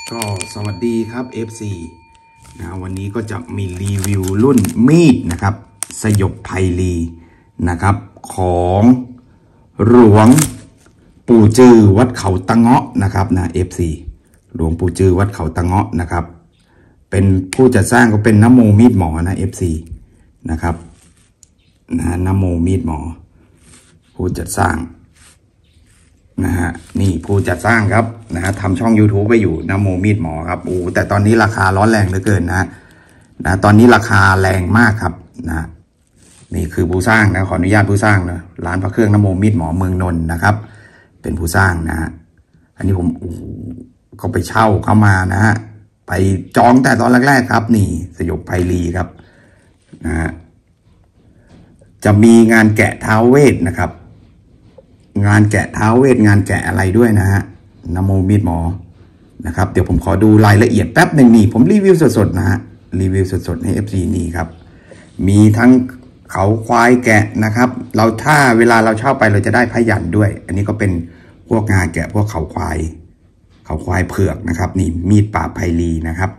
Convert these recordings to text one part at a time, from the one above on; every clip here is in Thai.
ก็สวัสดีครับ FC นะวันนี้ก็จะมีรีวิวรุ่นมีดนะครับสยบไพลีนะครับของหลวงปู่จือวัดเขาตะเงาะนะครับนะ FC หลวงปู่จือวัดเขาตะเงาะนะครับเป็นผู้จัดสร้างก็เป็นนโมมีดหมอนะ FC นะครับนะนโมมีดหมอผู้จัดสร้างนะฮะนี่ผู้จัดสร้างครับนะฮะทำช่อง YouTube ไปอยู่นโมมีดหมอครับโอ้แต่ตอนนี้ราคาร้อนแรงเหลือเกินนะตอนนี้ราคาแรงมากครับนะนี่คือผู้สร้างนะขออนุญาตผู้สร้างนะร้านพระเครื่องนโมมีดหมอเมืองนนท์นะครับเป็นผู้สร้างนะฮะอันนี้ผมก็ไปเช่าเข้ามานะฮะไปจองแต่ตอนแรกๆครับนี่สยบไพลีครับนะฮะจะมีงานแกะท้าวเวทนะครับงานแกะท้าวเวทงานแกะอะไรด้วยนะฮะนโมมีดหมอนะครับเดี๋ยวผมขอดูรายละเอียดแป๊บหนึ่งนี่ผมรีวิวสดๆนะฮะรีวิวสดๆให้ FC นี่ครับมีทั้งเขาควายแกะนะครับถ้าเวลาเราเช่าไปเราจะได้พยัญชนะด้วยอันนี้ก็เป็นพวกงานแกะพวกเขาควายเผือกนะครับนี่มีดป่าไพลีนะครับ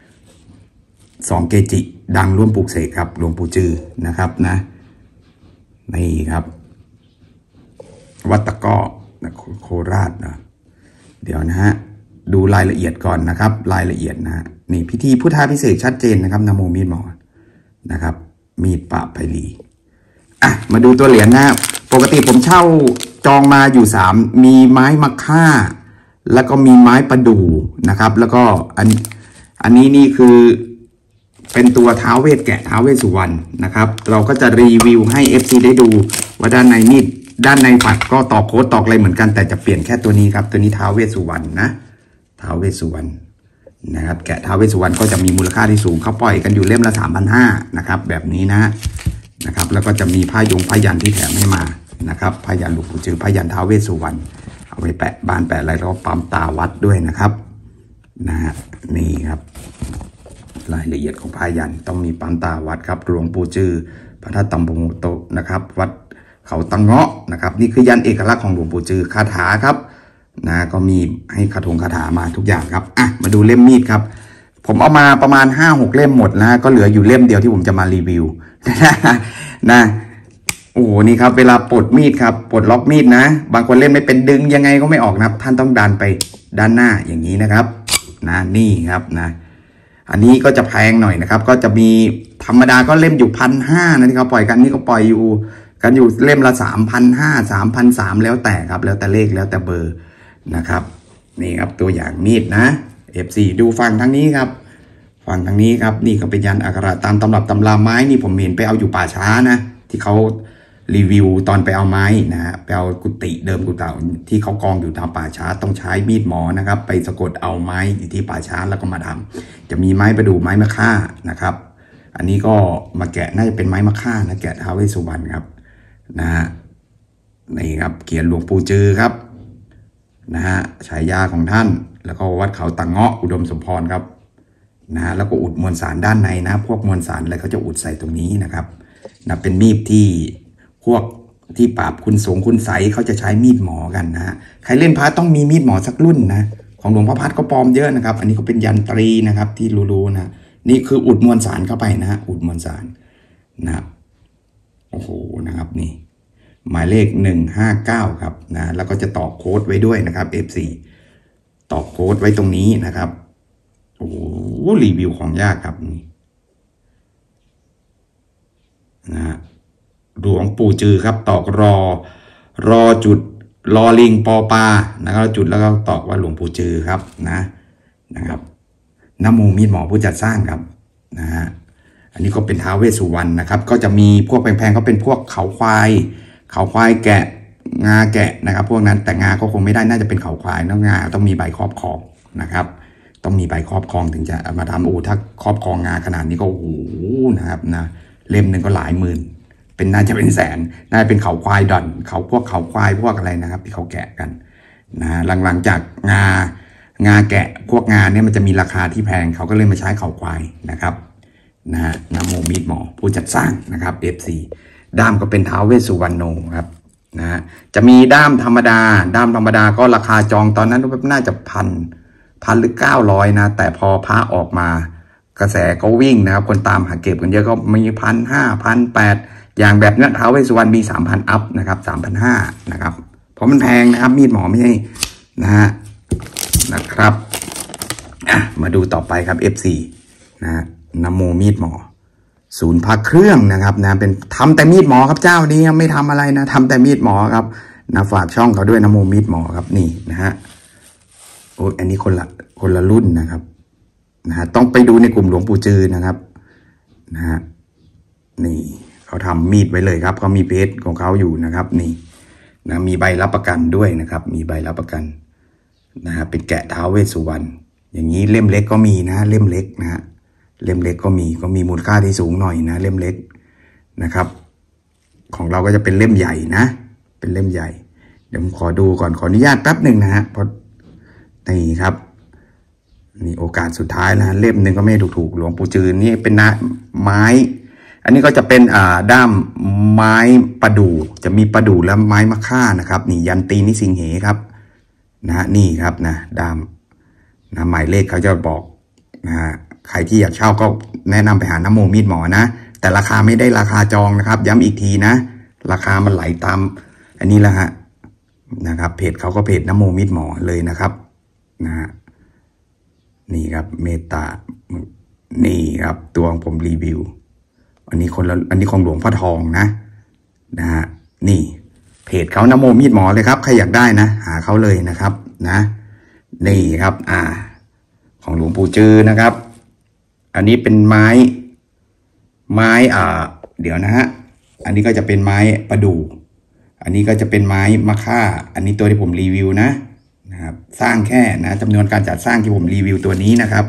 2เกจิดังร่วมปลูกเสกครับหลวงปู่จือนะครับนะนี่ครับวัดตะก้อโคราชนะเดี๋ยวนะฮะดูรายละเอียดก่อนนะครับรายละเอียดนะนี่พิธีพุทธาภิเษกชัดเจนนะครับนโมมีดหมอนะครับมีดป่าไพลีมาดูตัวเหรียญนะปกติผมเช่าจองมาอยู่3มีไม้มะค่าแล้วก็มีไม้ประดู่นะครับแล้วก็อันนี้นี่คือเป็นตัวท้าวเวทแกะท้าวเวสสุวรรณนะครับเราก็จะรีวิวให้ FC ได้ดูว่าด้านในมีดด้านในฝักก็ตอกโค้ดตอกอะไรเหมือนกันแต่จะเปลี่ยนแค่ตัวนี้ครับตัวนี้ท้าวเวสสุวรรณนะท้าวเวสสุวรรณนะครับแกะท้าวเวสสุวรรณก็จะมีมูลค่าที่สูงเขาปล่อยกันอยู่เล่มละ 3,500 นะครับแบบนี้นะครับแล้วก็จะมีผ้ายันที่แถมให้มานะครับผ้ายันหลวงปู่จือผ้ายันท้าวเวสสุวรรณเอาไว้แปะบ้านแปะอะไรแล้วก็ปั๊มตาวัดด้วยนะครับนะฮะนี่ครับรายละเอียดของผ้ายันต้องมีปั๊มตาวัดครับหลวงปู่จือพระธาตุตำบลโตนะครับวัดเขาตะเงาะนะครับนี่คือยันเอกลักษณ์ของหลวงปู่จือคาถาครับนะก็มีให้คาถามาทุกอย่างครับมาดูเล่มมีดครับผมเอามาประมาณ 5-6 เล่มหมดนะก็เหลืออยู่เล่มเดียวที่ผมจะมารีวิวนะโอ้โหนี่ครับเวลาปลดมีดครับปลดล็อกมีดนะบางคนเล่นไม่เป็นดึงยังไงก็ไม่ออกนะครับท่านต้องดันไปด้านหน้าอย่างนี้นะครับนะนี่ครับนะอันนี้ก็จะแพงหน่อยนะครับก็จะมีธรรมดาก็เล่มอยู่ 1,500 นะที่เขาปล่อยกันนี่ก็ปล่อยอยู่กันอยู่เล่มละ 3,500 3,300แล้วแต่ครับแล้วแต่เลขแล้วแต่เบอร์นะครับนี่ครับตัวอย่างมีดนะ F4 ดูฟังทางนี้ครับฟังทางนี้ครับนี่ก็เป็นยันอักขระตามตำรับตำราไม้นี่ผมเห็นไปเอาอยู่ป่าช้านะที่เขารีวิวตอนไปเอาไม้นะฮะไปเอากุฏิเดิมกุฏิที่เขากองอยู่ตามป่าช้าต้องใช้มีดหมอนะครับไปสะกดเอาไม้อยู่ที่ป่าช้าแล้วก็มาทำจะมีไม้ประดู่ไม้มะค่านะครับอันนี้ก็มาแกะน่าจะเป็นไม้มะค่านะแกะท้าวเวสสุวรรณครับนะฮะนี่ครับเขียนหลวงปู่จือครับนะฮะฉายาของท่านแล้วก็วัดเขาตะเงาะอุดมสมพรครับนะแล้วก็อุดมวลสารด้านในนะพวกมวลสารอะไรเขาจะอุดใส่ตรงนี้นะครับนะเป็นมีดที่พวกที่ปราบคุณสงคุณใสเขาจะใช้มีดหมอกันนะฮะใครเล่นพระต้องมีมีดหมอสักรุ่นนะของหลวงพ่อพัดก็ปลอมเยอะนะครับอันนี้ก็เป็นยันตรีนะครับที่รู้ๆนะนี่คืออุดมวลสารเข้าไปนะฮะอุดมวลสารนะโอ้โหนะครับนี่หมายเลข159ครับนะแล้วก็จะต่อโค้ดไว้ด้วยนะครับ F4 ต่อโค้ดไว้ตรงนี้นะครับโอ้โหรีวิวของยากครับนี่นะหลวงปู่จือครับตอกรอจุดรอลิงปอปานะครับจุดแล้วก็ตอกว่าหลวงปู่จือครับนะครับนโมมีดหมอผู้จัดสร้างครับนะฮะอันนี้ก็เป็นท้าวเวสสุวรรณนะครับก็จะมีพวกแพงๆก็เป็นพวกเขาควายแกะงาแกะนะครับพวกนั้นแต่งาก็คงไม่ได้น่าจะเป็นเขาควายแล้วงาต้องมีใบครอบครองนะครับต้องมีใบครอบครองถึงจะมาทำถ้าครอบครองงาขนาดนี้ก็โอ้โหนะครับนะเล่มหนึ่งก็หลายหมื่นน่าจะเป็นแสนน่าจะเป็นเขาควายดอนพวกเขาควายพวกอะไรนะครับที่เขาแกะกันนะหลังจากงาแกะพวกงาเนี่ยมันจะมีราคาที่แพงเขาก็เลยมาใช้เขาควายนะครับนะฮะนโมมีดหมอผู้จัดสร้างนะครับ F4 ด้ามก็เป็นท้าวเวสสุวรรณโนครับนะจะมีด้ามธรรมดาก็ราคาจองตอนนั้นน่าจะ 1,000หรือ900นะแต่พอพระออกมากระแสก็วิ่งนะครับคนตามหาเก็บกันเยอะก็มี1,500 1,800อย่างแบบนี้ท้าวเวสสุวรรณมี 3,000 อัพนะครับ 3,500นะครับเพราะมันแพงนะครับมีดหมอไม่ใช่นะครับมาดูต่อไปครับ F4 นะนโมมีดหมอศูนย์พักเครื่องนะครับนะเป็นทำแต่มีดหมอครับเจ้านี้ไม่ทำอะไรนะทำแต่มีดหมอครับนะฝากช่องเขาด้วยนโมมีดหมอครับนี่นะฮะโอ้อันนี้คนละรุ่นนะครับต้องไปดูในกลุ่มหลวงปู่จือนะครับนะฮะนี่เขาทำมีดไว้เลยครับเขามีเพจของเขาอยู่นะครับนี่นะมีใบรับประกันด้วยนะครับมีใบรับประกันนะฮะเป็นแกะท้าวเวสสุวรรณอย่างนี้เล่มเล็กก็มีนะเล่มเล็กนะฮะเล่มเล็กก็มีมูลค่าที่สูงหน่อยนะเล่มเล็กนะครับของเราก็จะเป็นเล่มใหญ่นะเป็นเล่มใหญ่เดี๋ยวผมขอดูก่อนขออนุญาตแป๊บหนึ่งนะฮะเพราะนี่ครับนี่โอกาสสุดท้ายนะเล่มหนึ่งก็ไม่ถูกหลวงปู่จือนี่เป็นไม้อันนี้ก็จะเป็นด้ามไม้ประดู่จะมีประดู่และไม้มะค่านะครับนี่ยันตีนิสิงเหครับนะนี่ครับนะด้ามนะหมายเลขเขาจะบอกนะใครที่อยากเช่าก็แนะนำไปหานโมมีดหมอนะแต่ราคาไม่ได้ราคาจองนะครับย้ำอีกทีนะราคามันไหลตามอันนี้แหละฮะนะครับเพจเขาก็เพจนโมมีดหมอเลยนะครับนะนี่ครับเมตตานี่ครับตัวของผมรีวิวอันนี้ของหลวงพ่อทองนะฮะนี่เพจเขานโมมีดหมอเลยครับใครอยากได้นะหาเขาเลยนะครับนะนี่ครับของหลวงปู่จือนะครับอันนี้เป็นไม้เดี๋ยวนะฮะอันนี้ก็จะเป็นไม้ประดู่อันนี้ก็จะเป็นไม้มะค่าอันนี้ตัวที่ผมรีวิวนะครับสร้างแค่นะจำนวนการจัดสร้างที่ผมรีวิวตัวนี้นะครับ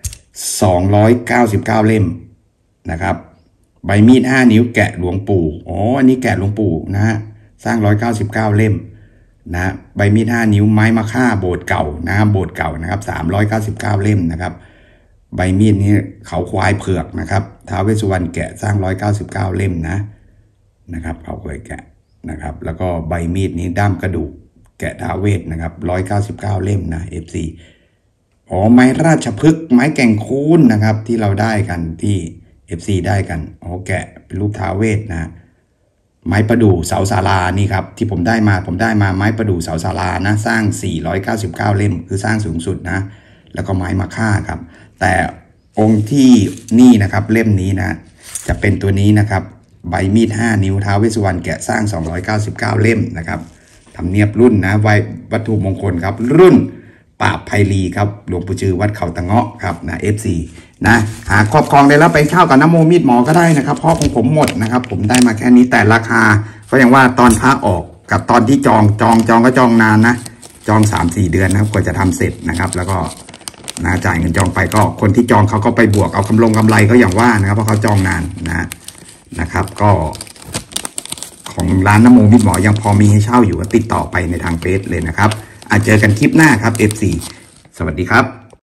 299เล่มนะครับใบมีด5 นิ้วแกะหลวงปู่อันนี้แกะหลวงปู่นะฮะสร้าง199เล่มนะใบมีด5 นิ้วไม้มะค่าโบสถ์เก่านะโบสถ์เก่านะครับ399เล่มนะครับใบมีดนี้เขาควายเผือกนะครับท้าวเวสสุวรรณแกะสร้าง199เล่มนะครับเขาเคยแกะนะครับแล้วก็ใบมีดนี้ด้ามกระดูกแกะท้าวเวสนะครับ199เล่มนะ FC ไม้ราชพฤกษ์ไม้แก่งคูนนะครับที่เราได้กันที่ FC ได้กันแกะเป็นรูปท้าวเวสนะไม้ประดู่เสาศาลานี่ครับที่ผมได้มาไม้ประดู่เสาศาลานะสร้าง499เล่มคือสร้างสูงสุดนะแล้วก็ไม้มะค่าครับแต่องค์ที่นี่นะครับเล่มนี้นะจะเป็นตัวนี้นะครับใบมีด5 นิ้วท้าวเวสสุวรรณแกะสร้าง299เล่มนะครับทำเนียบรุ่นนะวัตถุมงคลครับรุ่นปราบไพลีครับหลวงปู่จือวัดเขาตะเงาะครับนะ F4 นะหาครอบครองได้แล้วไปเช่ากับนโมมีดหมอก็ได้นะครับเพราะของผมหมดนะครับผมได้มาแค่นี้แต่ราคาก็อย่างว่าตอนพระออกกับตอนที่จองก็จองนานนะจอง 3-4 เดือนนะครับกว่าจะทำเสร็จนะครับแล้วก็นะจ่ายเงินจองไปก็คนที่จองเขาก็ไปบวกเอากำไรก็อย่างว่านะครับเพราะเขาจองนานนะครับก็ของร้านนโมมีดหมอยังพอมีให้เช่าอยู่ก็ติดต่อไปในทางเฟซเลยนะครับเจอกันคลิปหน้าครับ F4 สวัสดีครับ